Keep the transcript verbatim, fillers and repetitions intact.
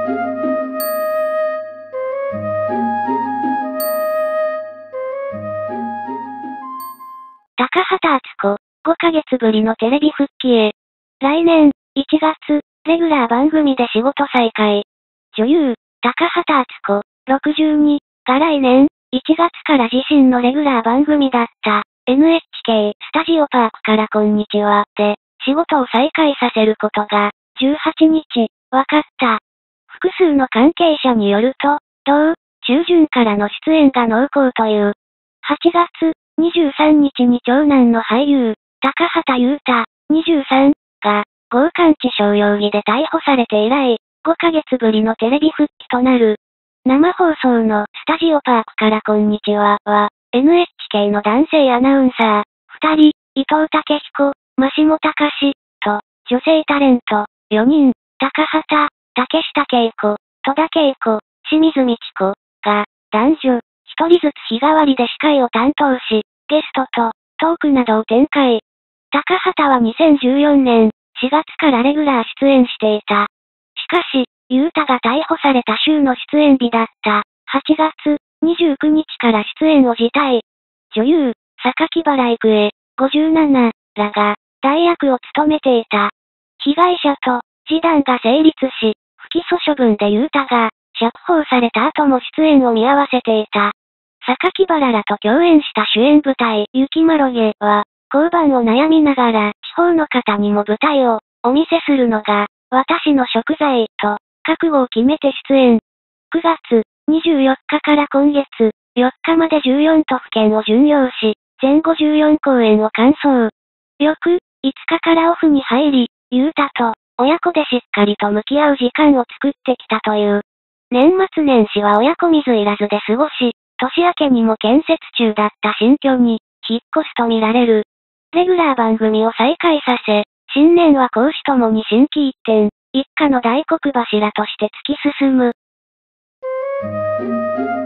高畑淳子、ごかげつぶりのテレビ復帰へ。来年、いちがつ、レギュラー番組で仕事再開。女優、高畑淳子、ろくじゅうに、が来年、いちがつから自身のレギュラー番組だった、エヌエイチケー スタジオパークからこんにちは、で、仕事を再開させることが、じゅうはちにち、分かった。複数の関係者によると、同、中旬からの出演が濃厚という。はちがつ、にじゅうさんにちに長男の俳優、高畑裕太、にじゅうさん、が、強姦致傷容疑で逮捕されて以来、ごかげつぶりのテレビ復帰となる。生放送のスタジオパークからこんにちはは、エヌエイチケー の男性アナウンサー、ふたり、伊藤武彦、真下隆と、女性タレント、よにん、高畑、竹下景子、戸田恵子、清水美智子、が、男女、ひとりずつ日替わりで司会を担当し、ゲストと、トークなどを展開。高畑はにせんじゅうよねん、しがつからレギュラー出演していた。しかし、裕太が逮捕された週の出演日だった、はちがつ、にじゅうくにちから出演を辞退。女優、榊原郁恵、ごじゅうなな、らが、代役を務めていた。被害者と、示談が成立し、不起訴処分で裕太が、釈放された後も出演を見合わせていた。榊原らと共演した主演舞台、雪まろげは、降板を悩みながら、地方の方にも舞台を、お見せするのが、私の贖罪、と、覚悟を決めて出演。くがつ、にじゅうよっかから今月、よっかまでじゅうよんとふけんを巡業し、全ごじゅうよんこうえんを完走。翌、いつかからオフに入り、裕太と、親子でしっかりと向き合う時間を作ってきたという。年末年始は親子水入らずで過ごし、年明けにも建設中だった新居に、引っ越すと見られる。レギュラー番組を再開させ、新年は公私ともに心機一転、一家の大黒柱として突き進む。